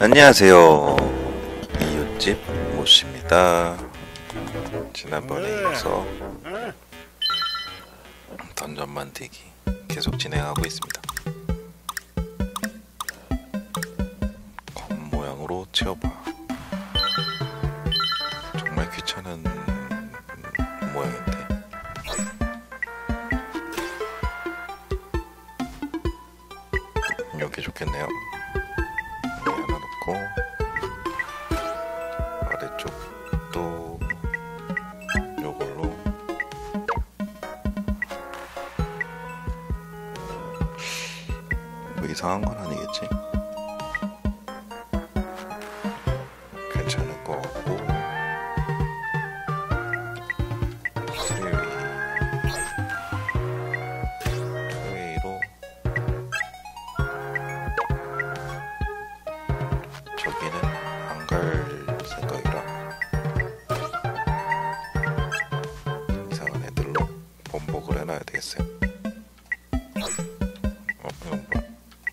안녕하세요. 이웃집 모씨입니다. 지난번에 이어서 던전 만들기 계속 진행하고 있습니다. 검 모양으로 채워봐. 정말 귀찮은 모양인데 이렇게 좋겠네요. 하나 놓고 아래쪽도 요걸로 뭐 이상한 건 아니겠지? 괜찮을 것 같고 투웨이로 저기는 안 갈 생각이라 이상한 애들로 번복을 해놔야 되겠어요. 이건 뭐야?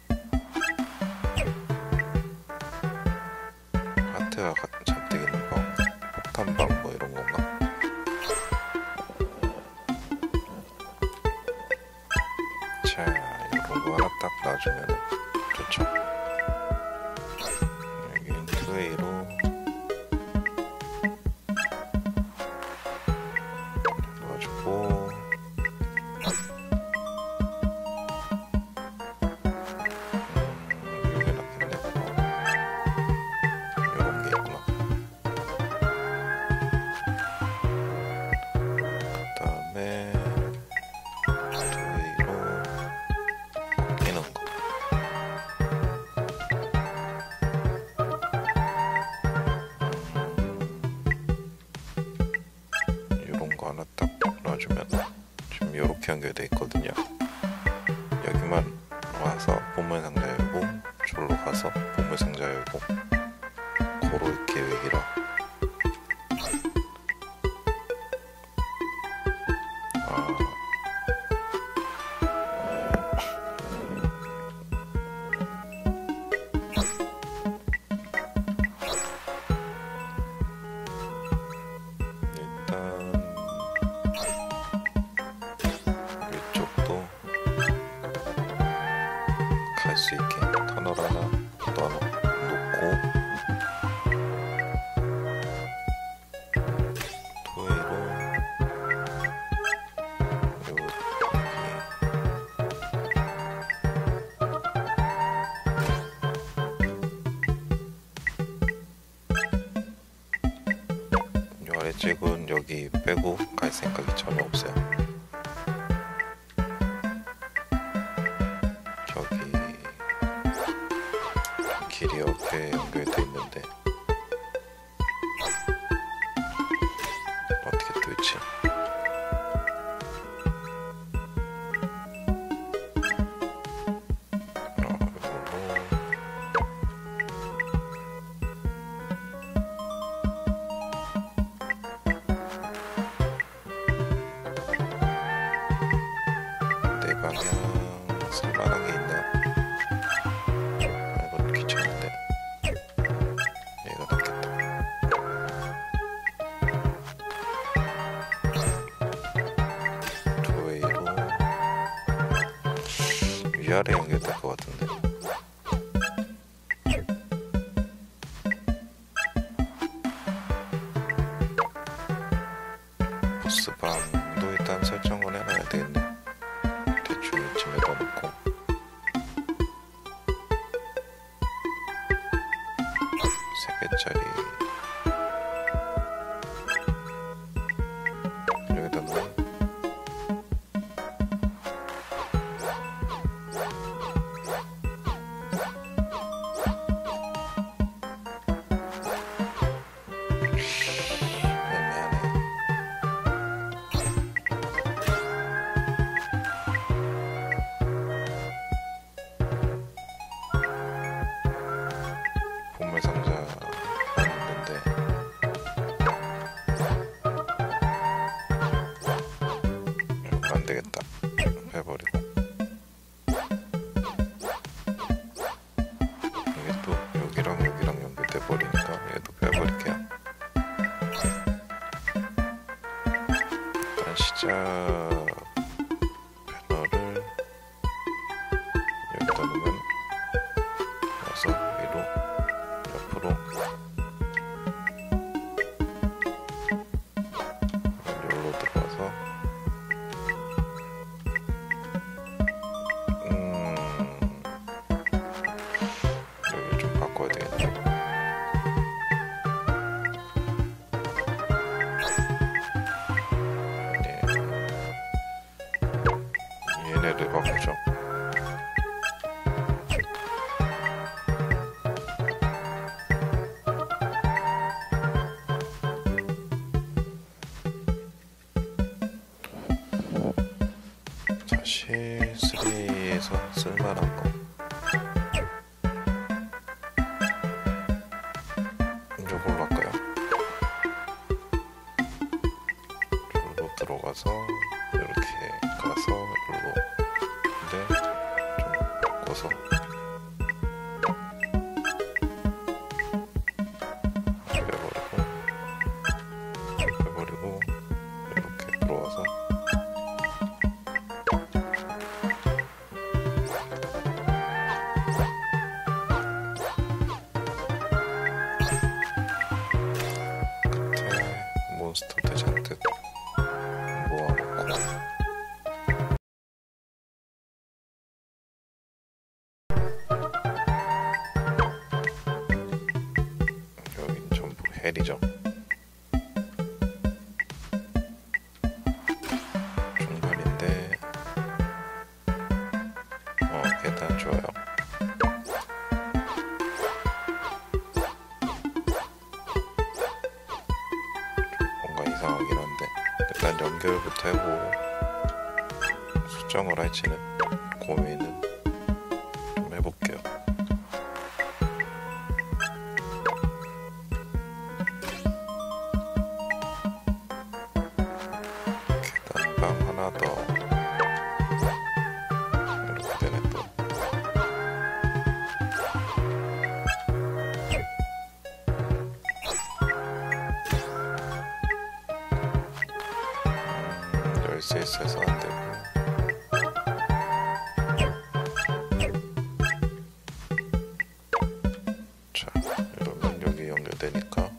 하트가 잔뜩 있는 거, 폭탄방 뭐 이런 건가? 자, 이런 거 하나 딱 놔주면 좋죠. 여긴 투웨이로 넣어주고 여기 놨겠네. 요런 게 있구나. 그 다음에 투웨이로 끼는 거. 이런 거 하나 딱 놔주면 지금 이렇게 연결돼 있거든요. 여기만 와서 보물 상자 열고 저로 가서 보물 상자 열고 그럴 계획이라 일단 이쪽도 갈 수 있게 터널 하나 넣어놓고 토웨이로 그리고 이 아래쪽은 여기 빼고 갈 생각이 전혀 없어요. 저기 길이 옆에 연결돼 있는데 어떻게 뚫지? 내 방향 살만한 게 있나? 이건 귀찮은데 얘가 낫겠다. 도웨이로 위아래 연결될 것 같은데 보스방도 일단 설정을 해놔야 되겠네. 대충 이쯤에 넣어놓고 세 개짜리 여기다 넣어. 애매하네. 보물 상자 자, 패널을 여기다 놓으면 와서 위로, 옆으로, 여기로 들어와서 여기 좀 바꿔야 되겠네. 얘네를 바꾸죠. 자, C3에서 쓸만한 거 이걸로 할까요? 이걸로 들어가서 이렇게 가서 이걸로, 근데 좀 바꿔서 빼버리고 이렇게 들어와서 끝에 몬스터들 잔뜩 모아놓고 여긴 전부 헬이죠. 중간인데 계단 좋아요. 뭔가 이상하긴 한데 일단 연결부터 해보고 수정을 할지는 고민은 좀 해볼게요. 계단방 하나 더 이렇게 되네. 또 열쇠 있어서 안 되고, 자 이러면 여기 연결되니까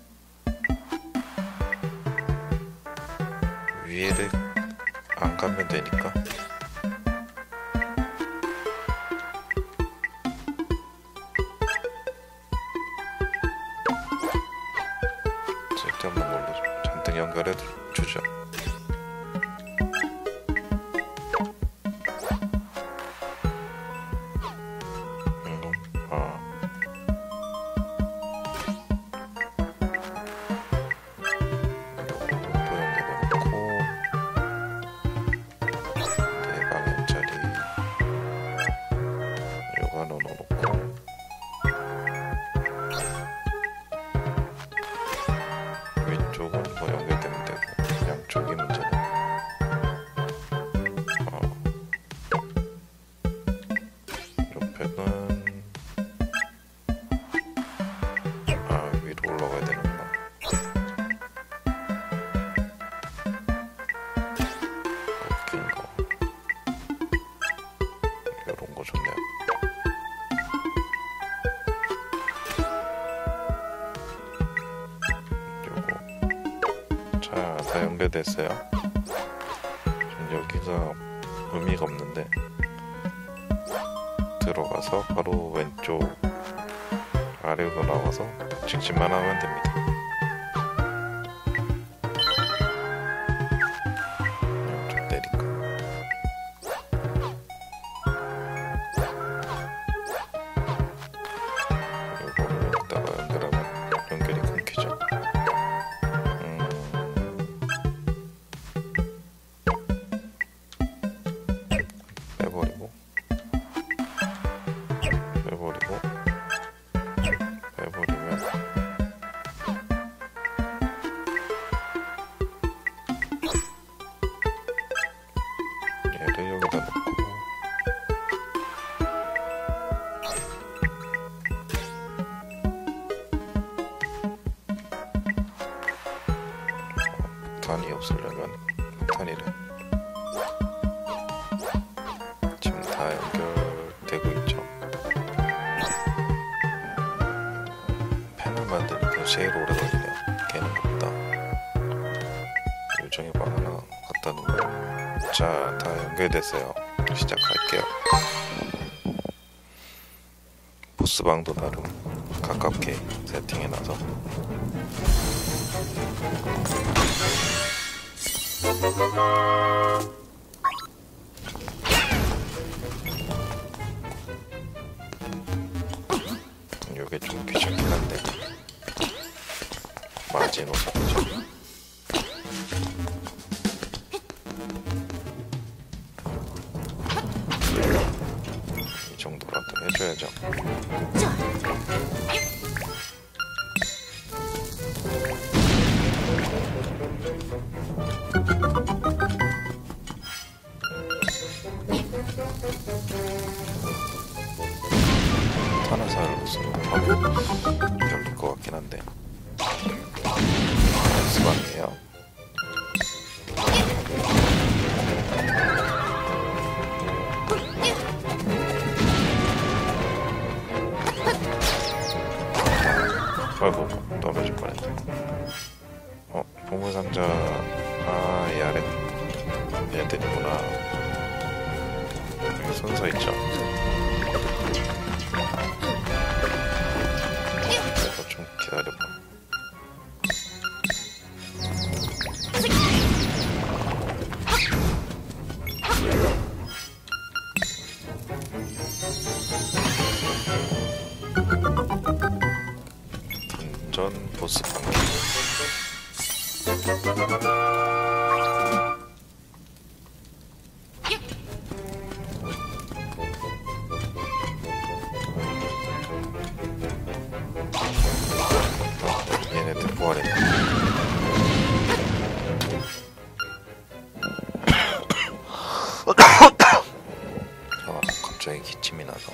위에를 안 가면 되니까 쓸데없는 걸로 잔뜩 연결해 주죠. 왼쪽은 뭐 연결되면 되고 양쪽이 문제는 옆에는 위로 올라가야 되는구나. 꺾인 거 이런 거 좋네요. 자, 다 연결됐어요. 좀 여기가 의미가 없는데 들어가서 바로 왼쪽 아래로 나와서 직진만 하면 됩니다. 좀 내리까. 이거를 여기다가 연결하면 연결이 끊기죠. 빼버리고 빼버리면 얘를 여기다 놓고 폭탄이 없으려면 폭탄이래. 만드니까 제일 오래 걸리네요. 걔는 없다. 요정의 방 하나 갖다 놓으면 자, 다 연결됐어요. 시작할게요. 보스방도 나름 가깝게 세팅해놔서 요게 좀 귀찮긴 한데 마지노선이죠. 이 정도라도 해줘야죠. 탄화살로 하면 열릴 것 같긴 한데 연습방이에요. 아이고 떨어질 뻔했네. 보물상자 이 아래 애들이구나. 여기 순서 있죠. 그래서 좀 기다려봐. 전 보스 방금 얘네들 부활했네. 갑자기 기침이 나서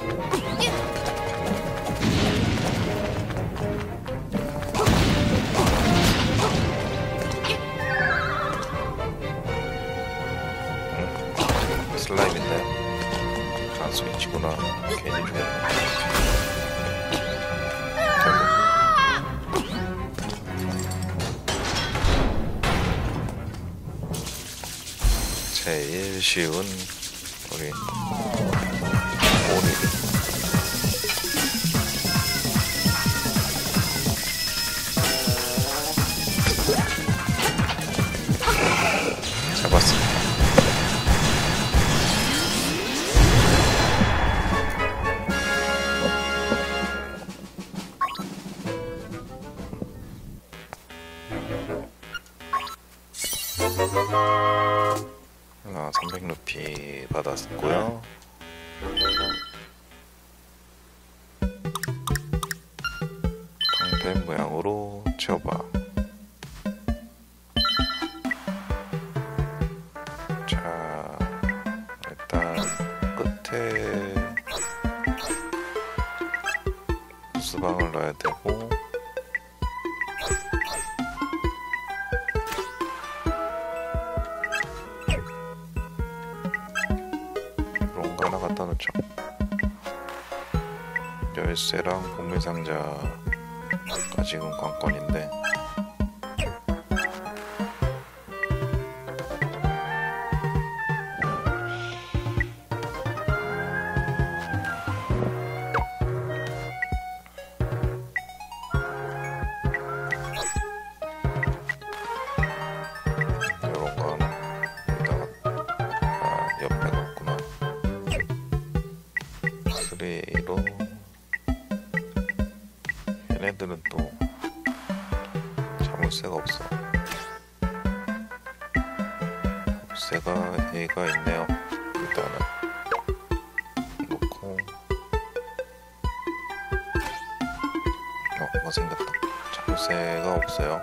슬라임인데 스위치구나. 괜히 죽였네. 제일 쉬운 우리 오리 잡았습니다. 아, 300루피 받았고요. 방패 모양으로 채워봐. 자, 일단 끝에 수방을 넣어야 되고 그런 거 하나 갖다 놓죠. 열쇠랑 보물상자가 지금 관건인데 요런 거 하나 여기다가 옆에 놓구나. 그리로 얘네들은 또 자물쇠가 없어. 자물쇠가 얘가 있네요. 일단은 놓고 뭐 생겼다. 자물쇠가 없어요.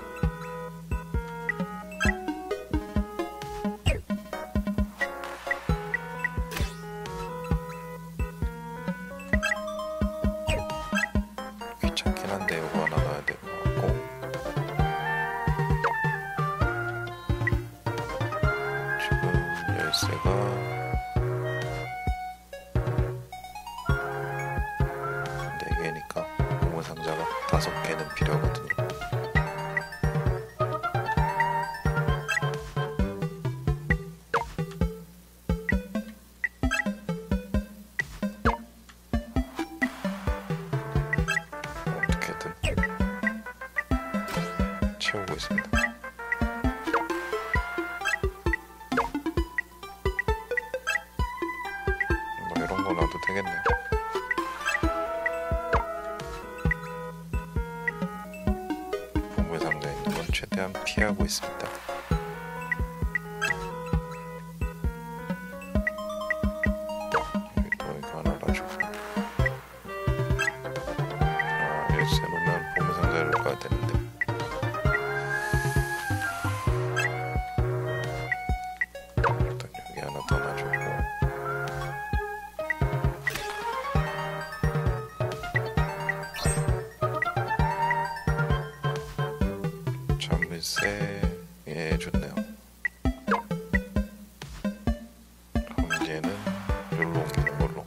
귀찮긴 한데 요거 하나 넣어야 될 것 같고 지금 열쇠가 4개니까 보물상자가 5개는 필요하거든요. 어떻게든 채우고 있습니다. 뭐 이런 거 놔도 되겠네요. 보물 상자에 있는 건 최대한 피하고 있습니다. 여기도 이거 하나 놔주고. 열쇠 놓으면 보물 상자를 가야 되는데. 일단 여기 하나 더 놔주고. 참을세. 예, 좋네요. 그럼 이제는 여기로 옮기는 걸로.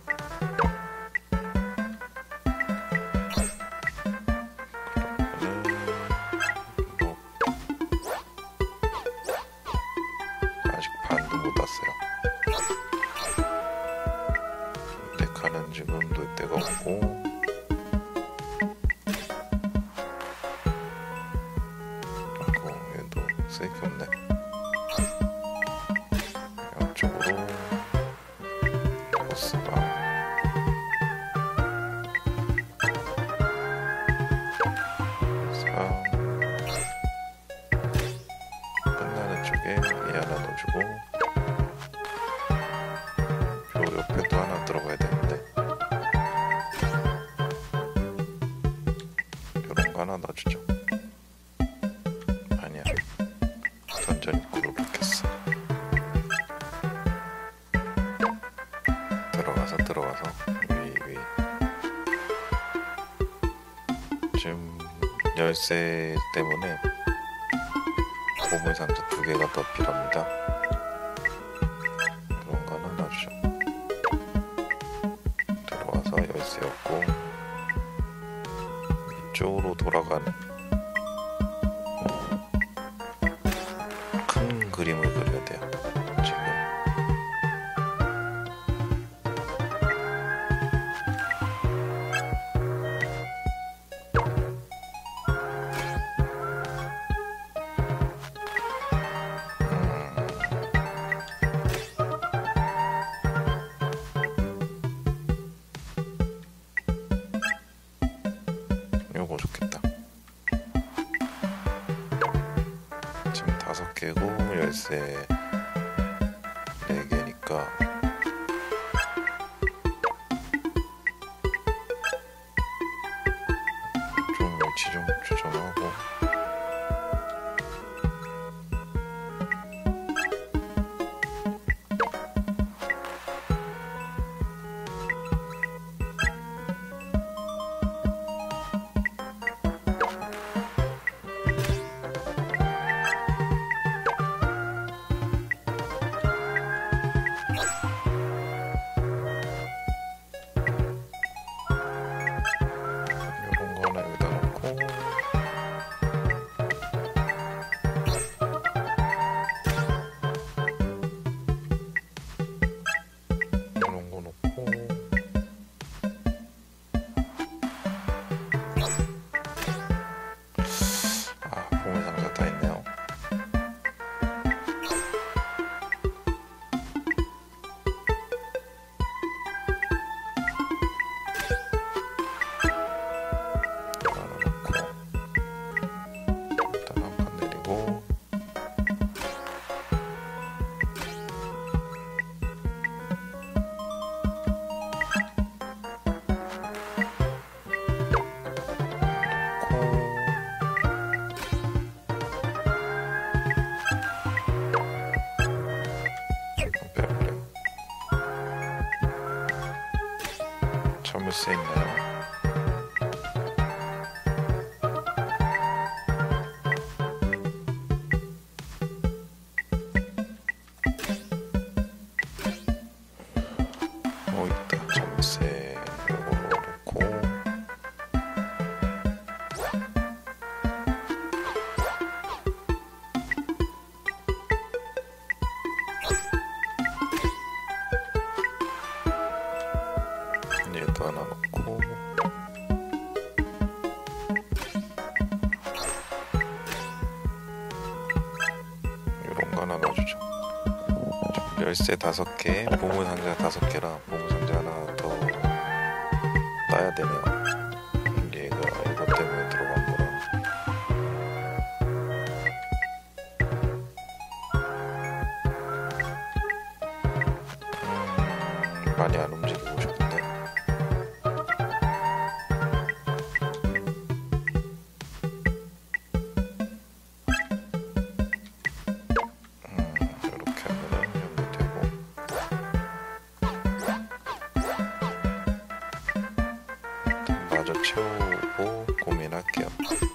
그러면은 아직 반도 못 왔어요. 내 칸은 지금 놓을 데가 없고. 쓸 게 없네. 양쪽으로 보스방. 끝나는 쪽에 얘 하나 넣어주고. 요 옆에도 하나 들어가야 되는데 요런 거 하나 넣어주죠. 아니야, 던전 입구로 바뀌었어. 들어가서 위. 지금 열쇠 때문에 보물 상자 2개가 더 필요합니다. 그런 거는 놔주죠. 들어와서 열쇠였고 이쪽으로 돌아가는 큰 그림을 그려야 돼요. 지금 요거 좋겠다. 지금 5개고 열쇠 4개니까 좀 위치 좀 조정하고. 요런 거 하나 여기다 놓고. 요런 거 놓고. 보물 상자 다 있네요. 하나 놓고 일단 한 칸 내리고. 참을세 있나요? 있다. 참을세 요걸로 놓고. 열쇠 5개, 보물상자 5개랑 보물상자 하나 더 따야 되네요. 얘가 이것 때문에 들어간 거라. 많이 안 움직이고 싶은데. 이렇게 하면 연결되고. 마저 채우고 고민할게요.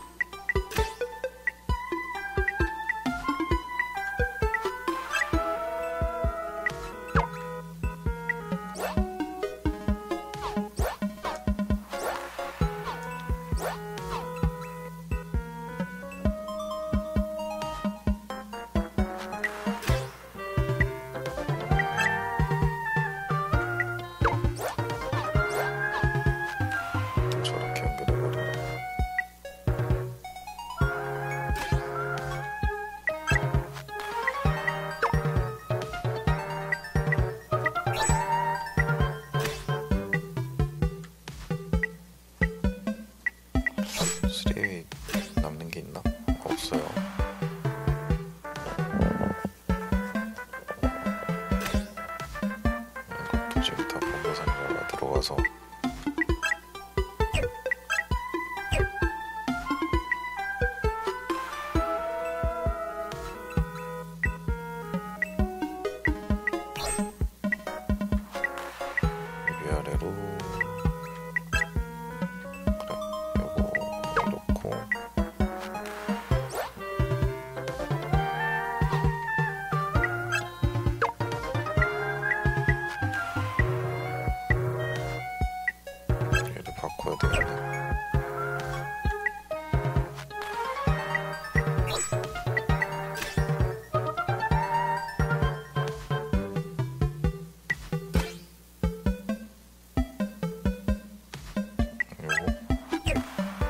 저렇게 연결해버리네. 쓰레기 남는 게 있나? 없어요. 이것도 지금 다 보물상자가 들어가서 위아래로. 그래, 요거 놓고. 얘를 바꿔야 되겠네. 요거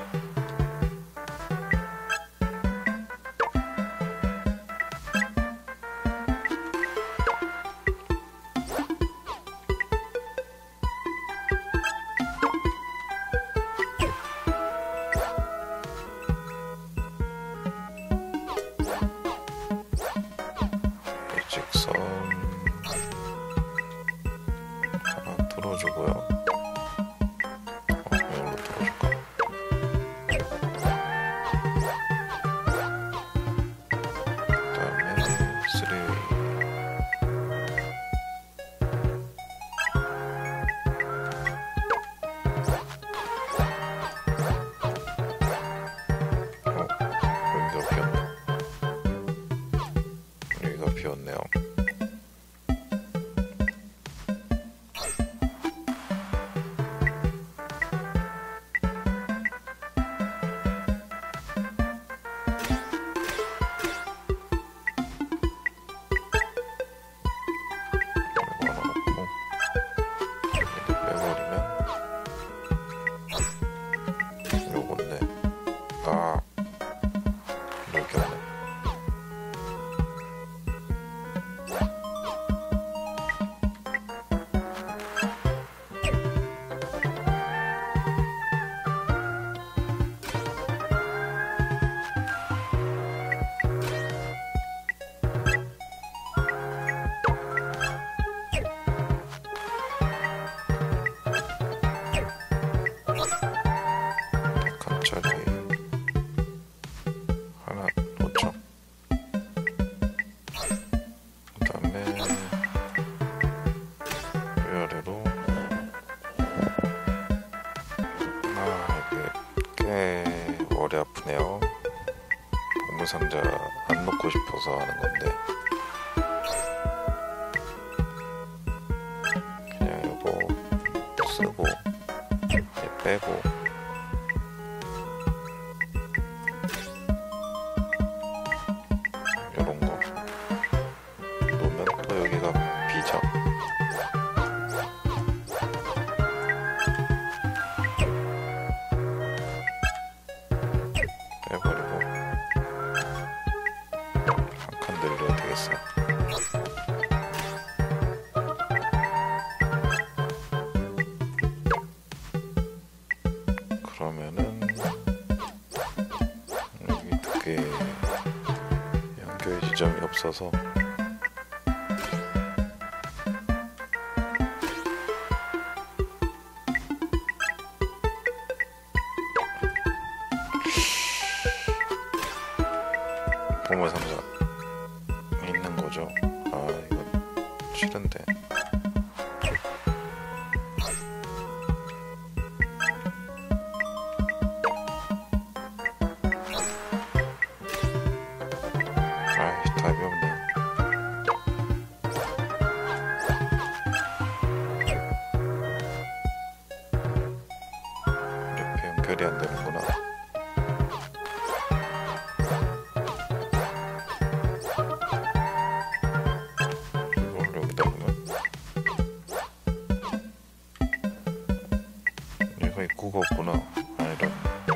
일직선 하나 뚫어주고요. 이걸로 뚫어줄까? 그다음에 3. 여기가 비었네. 여기가 비었네요. 이거 하나 넣고 얘를 빼버리면 요건데. 아, 여기 안에 갑자기 하나 놓죠. 그다음에 위아래로. 이게 꽤 머리 아프네요. 보물상자 안 놓고 싶어서 하는 건데 그냥 이거 쓰고 얘 빼고 요런 거 놓으면 또 여기가 비죠. 빼버리고 한 칸 늘려야 되겠어. 지점이 없어서 보물 상자 있는 거죠. 아, 이거 싫은데. 아, 답이 없네. 이렇게 연결이 안 되는구나. 입구가 없구나. 아니라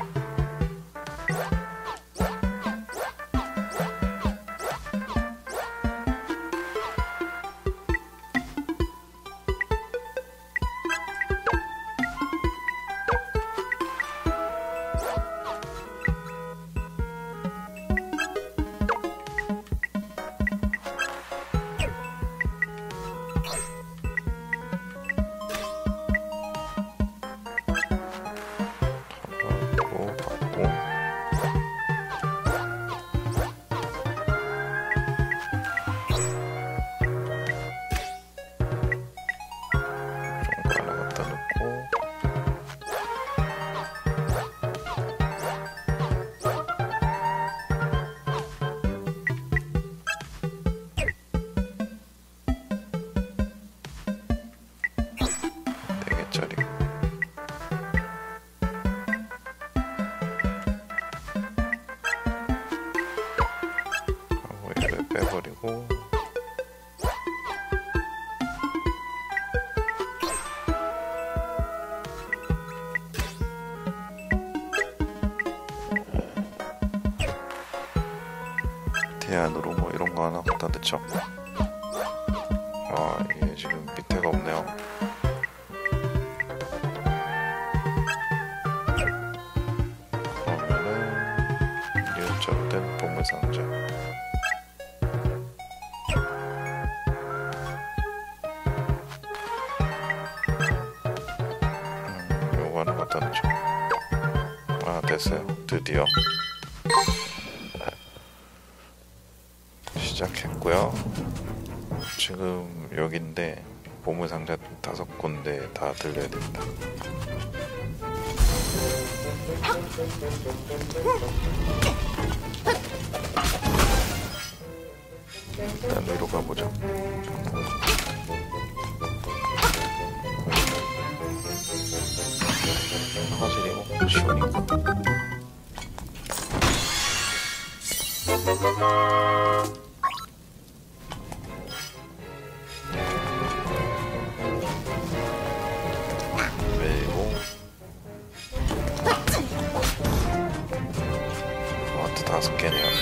빼버리고 대안으로 뭐 이런 거 하나 갖다 넣죠. 아, 이게 지금 밑에가 없네요. 그러면은 U자로 된 보물 상자. 요거 하나 갖다 놓죠. 아, 됐어요. 드디어 시작했고요. 지금 여기인데 보물 상자 5군데 다 들려야 됩니다. 일단 위로 가보죠. 화질이 쉬우니까. 그리고 아트 5개네요.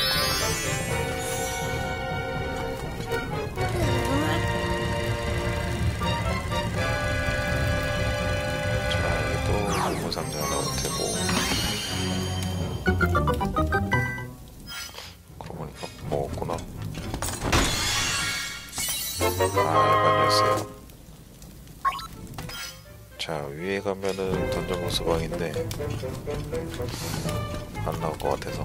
상자 나올 테고. 그러고 보니까 뭐 없구나. 아, 일반 열쇠요. 자, 위에 가면은 던전 보스 방인데 안 나올 것 같아서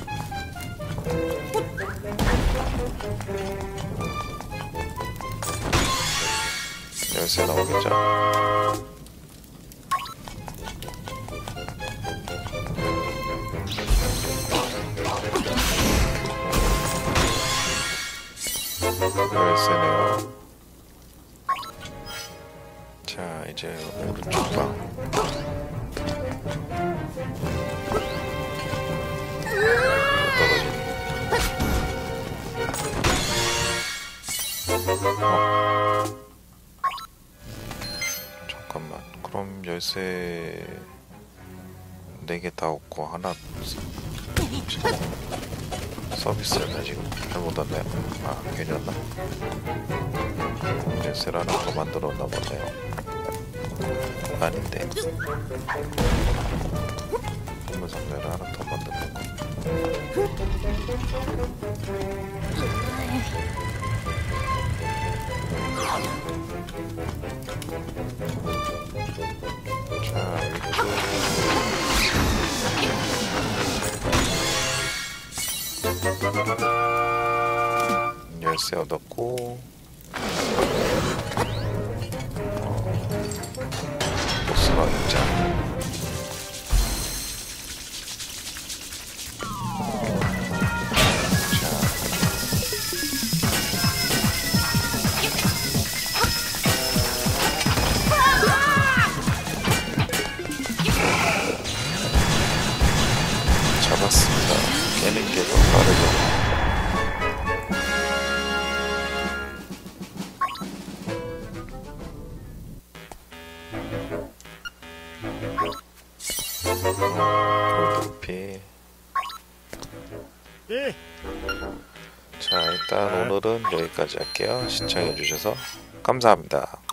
열쇠 나오겠죠? 열쇠네요. 자, 이제 오른쪽 방. 잠깐만. 그럼 열쇠 4개 다 없고 하나 서비스였나 지금? 잘못 왔네요. 아, 괜히 왔나? 열쇠라는 거 만들었나 보네요. 아닌데. 보물 상자를 하나 더 만들었고. 열쇠 얻었고, 보스방 입장. 잡았습니다. 깨는 게 더 빠르죠. 골드루피. 자, 일단 오늘은 여기까지 할게요. 시청해주셔서 감사합니다.